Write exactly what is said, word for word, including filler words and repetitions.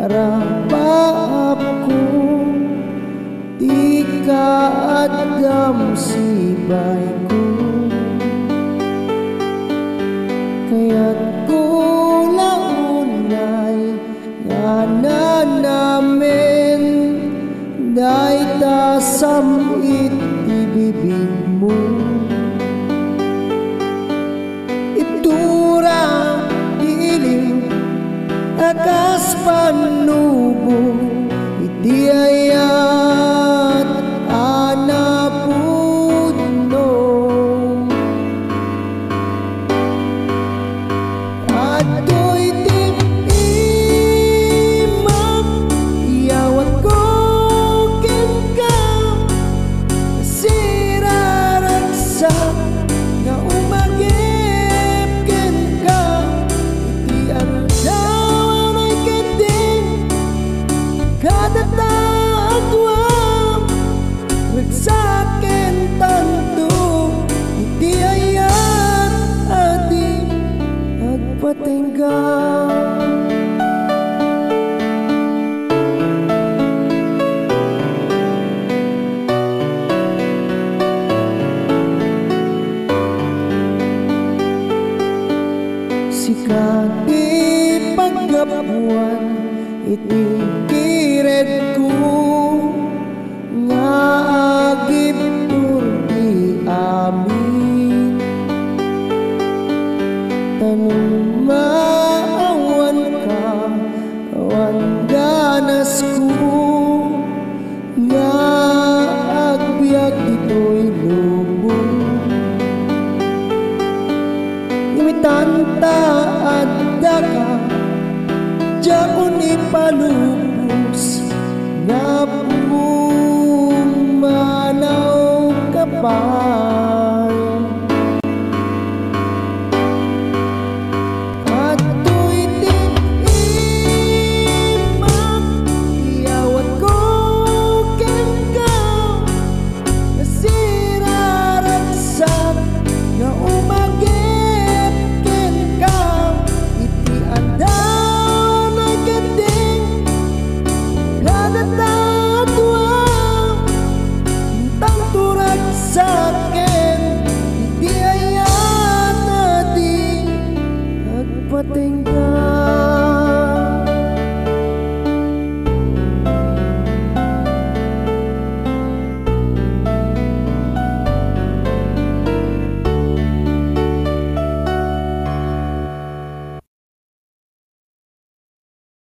Arapaap ko di kaadam sibay ko, kaya't ko launay nga na namin day ta samit ibibig mo. Itura dilim akas panubo iti ayat anapudno. Ado'y timimang iyawat ko ken ka siraragsak nga umagip ken ka iti andawan ay kending kada taatwam ragsaken tanto iti ayat adi agpatingga. Sikati paggapuan iti kired ko nga agip turti amin. Tanong maawan ka awan ganas ko nga agbiag dito'y lubong. Imitanta adda ka diakon ipalubos nga pumanaw kapay. Ado'y timimang iyawat ko ken ka siraragsak nga umagip ken ka iti andawan ay kending kada taatwam tang turag saken iti ayat adi agpatingga.